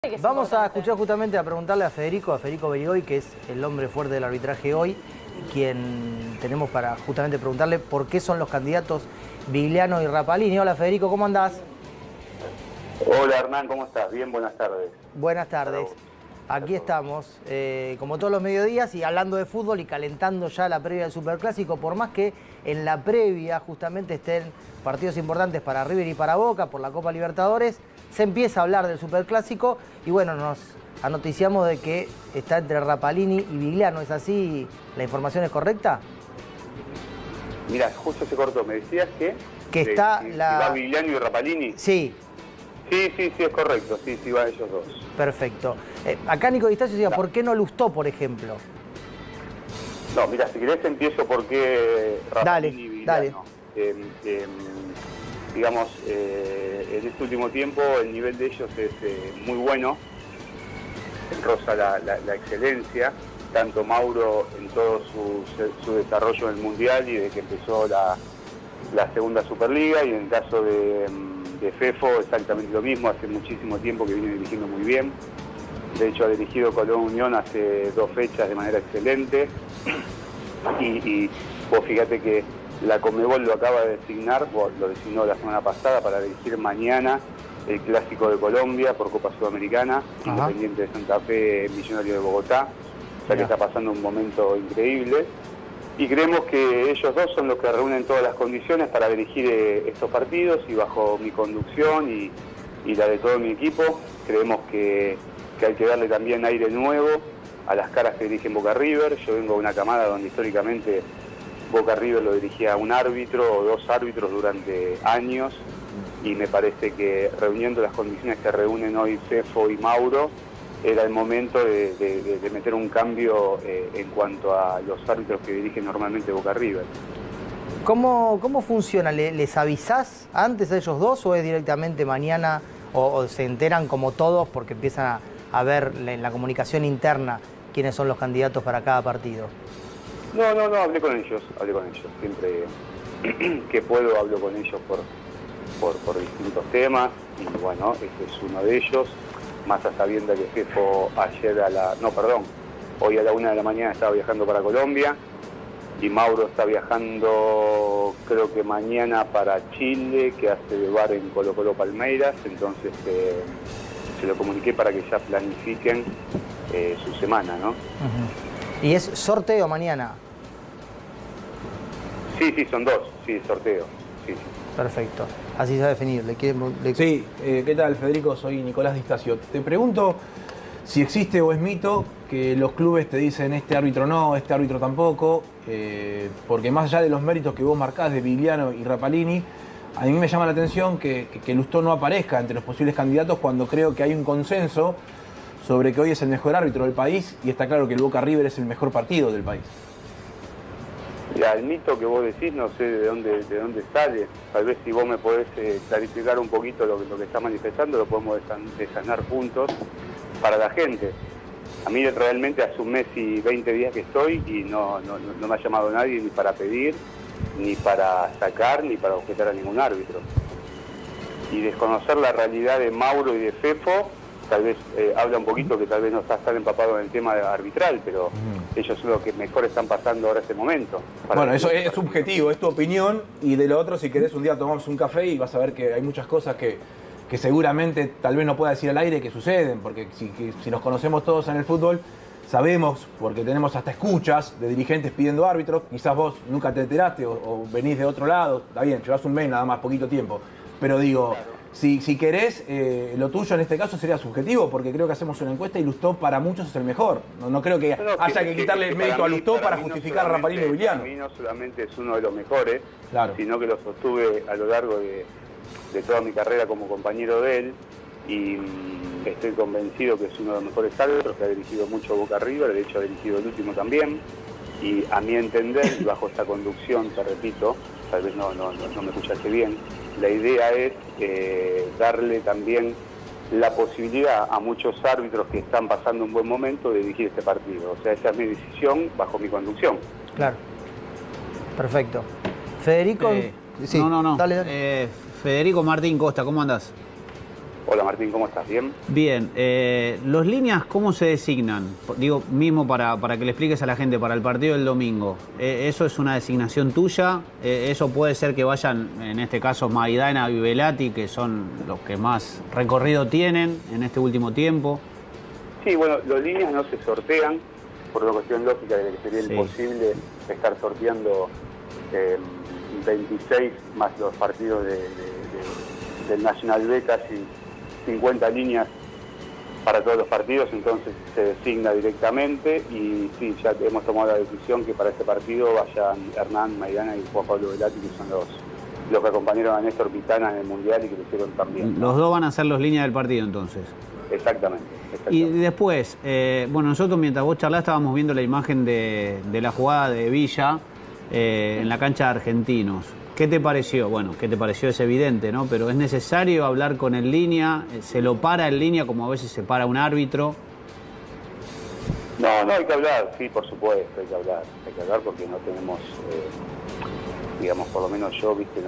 Vamos a escuchar justamente a preguntarle a Federico Berigoy, que es el hombre fuerte del arbitraje hoy, quien tenemos para justamente preguntarle por qué son los candidatos Vigliano y Rapalini. Hola Federico, ¿cómo andás? Hola Hernán, ¿cómo estás? Bien, buenas tardes. Buenas tardes. Aquí estamos, como todos los mediodías, y hablando de fútbol y calentando ya la previa del Superclásico, por más que en la previa justamente estén partidos importantes para River y para Boca por la Copa Libertadores, se empieza a hablar del Superclásico y bueno, nos anoticiamos de que está entre Rapalini y Vigliano. ¿Es así? ¿La información es correcta? Mira, justo se cortó. ¿Me decías que está si va Vigliano y Rapalini? Sí. Sí, es correcto. Sí, van ellos dos. Perfecto. Acá Nico Distacio decía, ¿por qué no Lustó, por ejemplo? No, mira, si querés empiezo por qué Rapalini y Vigliano. Digamos, en este último tiempo el nivel de ellos es muy bueno, roza la excelencia, tanto Mauro en todo su desarrollo en el Mundial y desde que empezó la segunda Superliga, y en el caso de Fefo exactamente lo mismo, hace muchísimo tiempo que viene dirigiendo muy bien. De hecho ha dirigido Colón Unión hace 2 fechas de manera excelente y vos fíjate que la Conmebol lo acaba de designar, lo designó la semana pasada para dirigir mañana el Clásico de Colombia por Copa Sudamericana, Independiente de Santa Fe, Millonario de Bogotá, o sea que está pasando un momento increíble. Y creemos que ellos dos son los que reúnen todas las condiciones para dirigir estos partidos, y bajo mi conducción y la de todo mi equipo, creemos que hay que darle también aire nuevo a las caras que dirigen Boca River. Yo vengo de una camada donde históricamente Boca River lo dirigía un árbitro o 2 árbitros durante años, y me parece que reuniendo las condiciones que reúnen hoy Fefo y Mauro, era el momento de meter un cambio en cuanto a los árbitros que dirigen normalmente Boca River. ¿Cómo funciona? ¿Les avisás antes a ellos dos o es directamente mañana o se enteran como todos porque empiezan a ver en la comunicación interna quiénes son los candidatos para cada partido? No, hablé con ellos. Siempre que puedo hablo con ellos por distintos temas, y bueno, este es uno de ellos, más a sabienda que Fefo hoy a la 1 de la mañana estaba viajando para Colombia, y Mauro está viajando creo que mañana para Chile, que hace de bar en Colo Colo Palmeiras, entonces se lo comuniqué para que ya planifiquen su semana, ¿no? ¿Y es sorteo mañana? Sí, son 2, sorteo. Sí. Perfecto, así se va a definir. Sí, ¿qué tal Federico? Soy Nicolás Distacio. Te pregunto si existe o es mito que los clubes te dicen este árbitro no, este árbitro tampoco, porque más allá de los méritos que vos marcás de Vigliano y Rapalini, a mí me llama la atención que Lustó no aparezca entre los posibles candidatos cuando creo que hay un consenso sobre que hoy es el mejor árbitro del país, y está claro que el Boca River es el mejor partido del país. Ya, el mito que vos decís no sé de dónde sale. Tal vez si vos me podés clarificar un poquito lo que está manifestando, lo podemos desanar juntos para la gente. A mí realmente hace 1 mes y 20 días que estoy y no me ha llamado nadie ni para pedir, ni para sacar, ni para objetar a ningún árbitro. Y desconocer la realidad de Mauro y de Fefo, tal vez habla un poquito que tal vez no estás tan empapado en el tema arbitral, pero ellos son los que mejor están pasando ahora este momento. Bueno, eso es subjetivo, es tu opinión, y de lo otro, si querés, un día tomamos un café y vas a ver que hay muchas cosas que seguramente tal vez no pueda decir al aire que suceden, porque si nos conocemos todos en el fútbol, sabemos, porque tenemos hasta escuchas de dirigentes pidiendo árbitros, quizás vos nunca te enteraste o venís de otro lado, está bien, llevas 1 mes nada más, poquito tiempo, pero digo... Si querés, lo tuyo en este caso sería subjetivo, porque creo que hacemos una encuesta y Lustó para muchos es el mejor. No creo que haya que quitarle el mérito a Lustó para justificar a Rapalini y Vigliano. Para mí no solamente es uno de los mejores, claro, sino que lo sostuve a lo largo de toda mi carrera como compañero de él, y estoy convencido que es uno de los mejores árbitros, que ha dirigido mucho Boca River, de hecho ha dirigido el último también, y a mi entender, y bajo esta conducción, te repito, tal vez no me escuchaste bien, la idea es darle también la posibilidad a muchos árbitros que están pasando un buen momento de dirigir este partido. O sea, esa es mi decisión bajo mi conducción. Claro. Perfecto. Federico... Sí. No. Dale. Federico Martín Costa, ¿cómo andás? Hola Martín, ¿cómo estás? ¿Bien? Bien, ¿los líneas cómo se designan? Digo, mismo para que le expliques a la gente, para el partido del domingo. ¿Eso es una designación tuya? ¿Eso puede ser que vayan, en este caso, Maidana y Velati, que son los que más recorrido tienen en este último tiempo? Sí, bueno, los líneas no se sortean, por una cuestión lógica de que sería imposible estar sorteando 26 más los partidos del Nacional B, casi 50 líneas para todos los partidos, entonces se designa directamente y sí, ya hemos tomado la decisión que para este partido vayan Hernán, Maidana y Juan Pablo Velati, que son los que acompañaron a Néstor Pitana en el Mundial y que lo hicieron también. Los dos van a ser los líneas del partido entonces. Exactamente. Y después, bueno, nosotros mientras vos charlás estábamos viendo la imagen de la jugada de Villa en la cancha de Argentinos. ¿Qué te pareció? Bueno, ¿qué te pareció? Es evidente, ¿no? Pero es necesario hablar con el línea, se lo para en línea como a veces se para un árbitro. No, hay que hablar, sí, por supuesto, hay que hablar porque no tenemos, digamos, por lo menos yo, viste,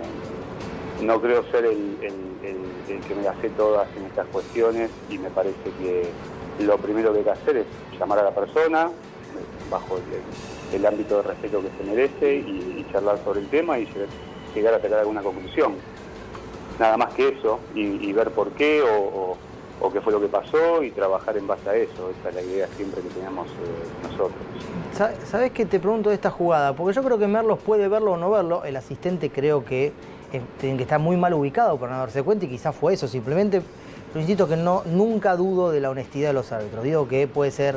no creo ser el que me las sé todas en estas cuestiones y me parece que lo primero que hay que hacer es llamar a la persona bajo el ámbito de respeto que se merece y charlar sobre el tema y llegar a sacar alguna conclusión. Nada más que eso y ver por qué o qué fue lo que pasó y trabajar en base a eso. Esa es la idea siempre que tenemos nosotros. ¿Sabés qué te pregunto de esta jugada? Porque yo creo que Merlos puede verlo o no verlo. El asistente creo que tiene que estar muy mal ubicado para no darse cuenta y quizás fue eso. Simplemente, yo insisto que nunca dudo de la honestidad de los árbitros. Digo que puede ser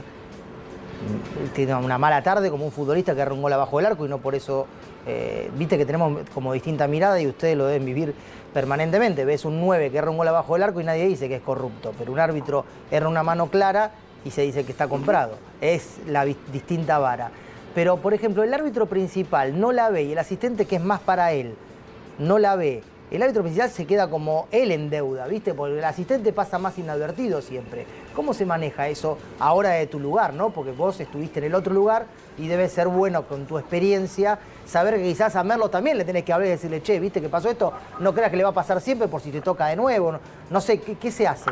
tiene una mala tarde como un futbolista que agarra un gol abajo del arco y no por eso, viste que tenemos como distinta mirada y ustedes lo deben vivir permanentemente. Ves un 9 que erra un gol abajo del arco y nadie dice que es corrupto, pero un árbitro erra una mano clara y se dice que está comprado. Es la distinta vara. Pero, por ejemplo, el árbitro principal no la ve y el asistente, que es más para él, no la ve. El árbitro principal se queda como él en deuda, ¿viste? Porque el asistente pasa más inadvertido siempre. ¿Cómo se maneja eso ahora de tu lugar, no? Porque vos estuviste en el otro lugar y debe ser bueno con tu experiencia saber que quizás a Merlo también le tenés que hablar y decirle, che, ¿viste que pasó esto? No creas que le va a pasar siempre por si te toca de nuevo. No sé, ¿qué se hace?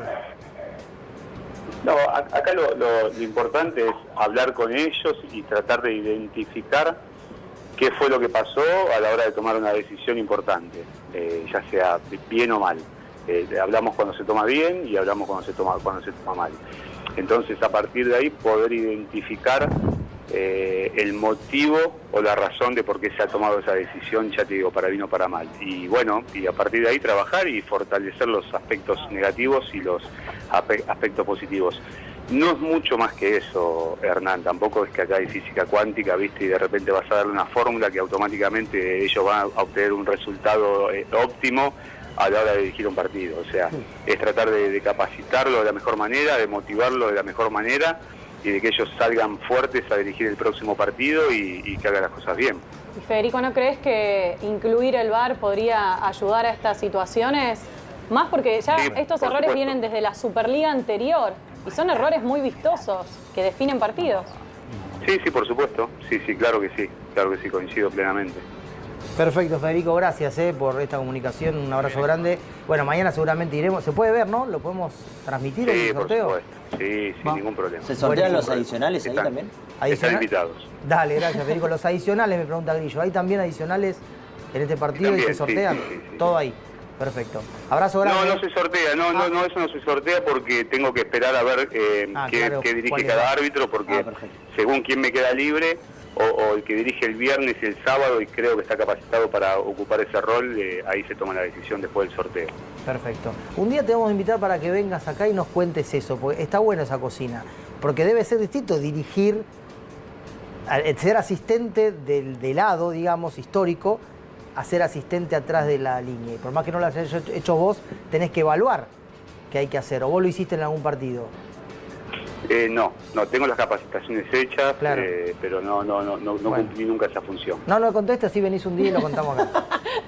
No, acá lo importante es hablar con ellos y tratar de identificar qué fue lo que pasó a la hora de tomar una decisión importante, ya sea bien o mal. Hablamos cuando se toma bien y hablamos cuando se toma mal. Entonces, a partir de ahí, poder identificar el motivo o la razón de por qué se ha tomado esa decisión, ya te digo, para bien o para mal. Y bueno, y a partir de ahí trabajar y fortalecer los aspectos negativos y los aspectos positivos. No es mucho más que eso, Hernán, tampoco es que acá hay física cuántica, ¿viste? Y de repente vas a darle una fórmula que automáticamente ellos van a obtener un resultado óptimo a la hora de dirigir un partido. O sea, es tratar de capacitarlo de la mejor manera, de motivarlo de la mejor manera y de que ellos salgan fuertes a dirigir el próximo partido y que hagan las cosas bien. Y Federico, ¿no crees que incluir el VAR podría ayudar a estas situaciones? Más porque ya Sí, estos por errores supuesto. vienen desde la Superliga anterior y son errores muy vistosos que definen partidos. Sí, por supuesto. Sí, claro que sí, coincido plenamente. Perfecto, Federico, gracias por esta comunicación, un abrazo grande. Bueno, mañana seguramente iremos, se puede ver, ¿no? ¿Lo podemos transmitir en Sí, el por sorteo? supuesto. Sí, sin ningún problema. ¿Se sortean Buenísimo. los adicionales ahí también? Están invitados. Dale, gracias, Federico. Los adicionales, me pregunta Grillo, ¿hay también adicionales en este partido También, y se sortean? sí. Todo ahí. Perfecto. Abrazo grande. No se sortea, no, eso no se sortea porque tengo que esperar a ver claro, qué dirige cuál cada es. árbitro, porque Perfecto. según quién me queda libre, o el que dirige el viernes y el sábado y creo que está capacitado para ocupar ese rol, ahí se toma la decisión después del sorteo. Perfecto. Un día te vamos a invitar para que vengas acá y nos cuentes eso, porque está buena esa cocina. Porque debe ser distinto dirigir, ser asistente del lado, digamos, histórico, a ser asistente atrás de la línea. Y por más que no lo hayas hecho vos, tenés que evaluar qué hay que hacer. ¿O vos lo hiciste en algún partido? No, tengo las capacitaciones hechas, Claro. pero no Bueno. cumplí nunca esa función. No contestes, así venís un día y lo contamos acá.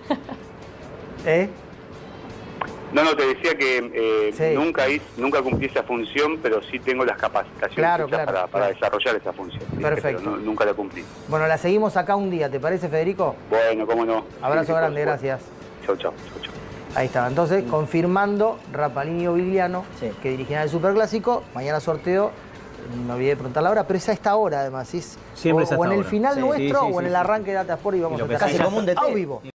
No, te decía que Sí. nunca cumplí esa función, pero sí tengo las capacitaciones Claro, hechas claro, para claro. desarrollar esa función. ¿viste? Perfecto. Pero nunca la cumplí. Bueno, la seguimos acá un día, ¿te parece, Federico? Bueno, cómo no. Abrazo Sí, por grande, supuesto. gracias. Chau. Ahí estaba. Entonces, confirmando Rapalini y Ovigliano, Sí. que dirigirán el Superclásico. Mañana sorteo, me olvidé de preguntar la hora, pero es a esta hora además. Siempre es a o en esta el hora. final Sí, nuestro sí, o en sí, el sí. arranque de Data Sport y vamos Y lo a que estar Casi como un DT. vivo.